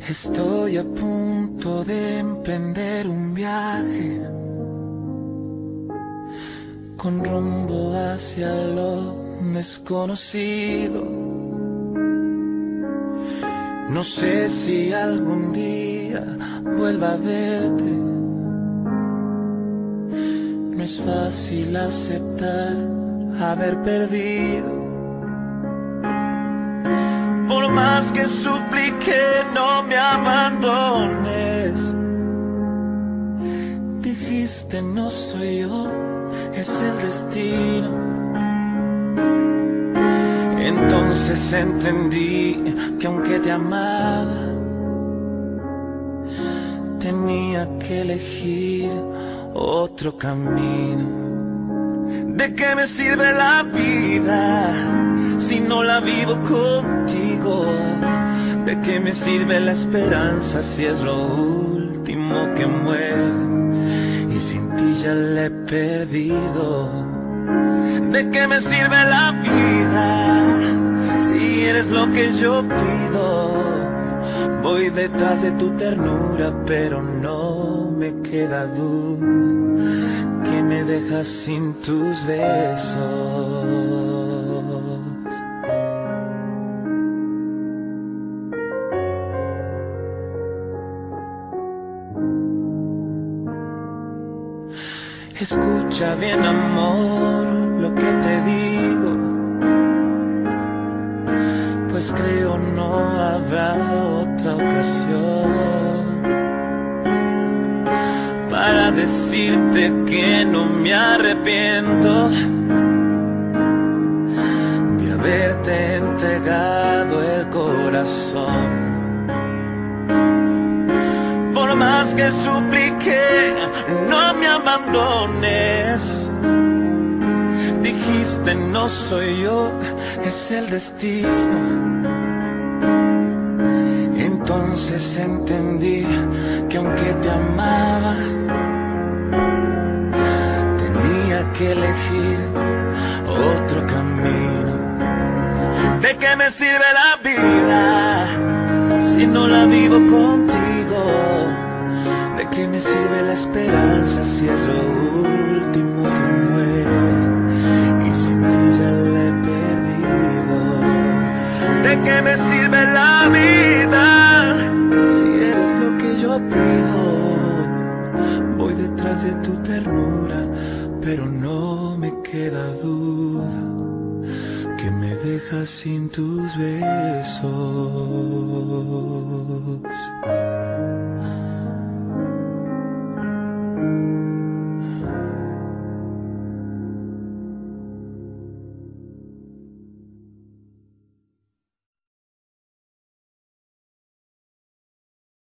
Estoy a punto de emprender un viaje con rumbo hacia lo desconocido. No sé si algún día vuelva a verte. No es fácil aceptar haber perdido. Por más que supliqué, no me abandones. Dijiste, no soy yo, es el destino. Entonces entendí que aunque te amaba, tenía que elegir otro camino. ¿De qué me sirve la vida si no la vivo contigo? ¿De qué me sirve la esperanza si es lo último que muere? Y sin ti ya la he perdido. ¿De qué me sirve la vida si eres lo que yo pido? Voy detrás de tu ternura, pero no me queda duda que me dejas sin tus besos. Escucha bien, amor, lo que te digo, pues creo no habrá otra ocasión para decirte que no me arrepiento de haberte entregado el corazón. Por más que supliqué, no me abandones. Dijiste, no soy yo, es el destino. Entonces entendí que aunque te amaba, tenía que elegir otro camino. ¿De qué me sirve la vida si no la vivo contigo? ¿De qué me sirve la esperanza si es lo último que muere? Y sin ti ya la he perdido. ¿De qué me sirve la vida si eres lo que yo pido? Voy detrás de tu ternura, pero no me queda duda que me dejas sin tus besos.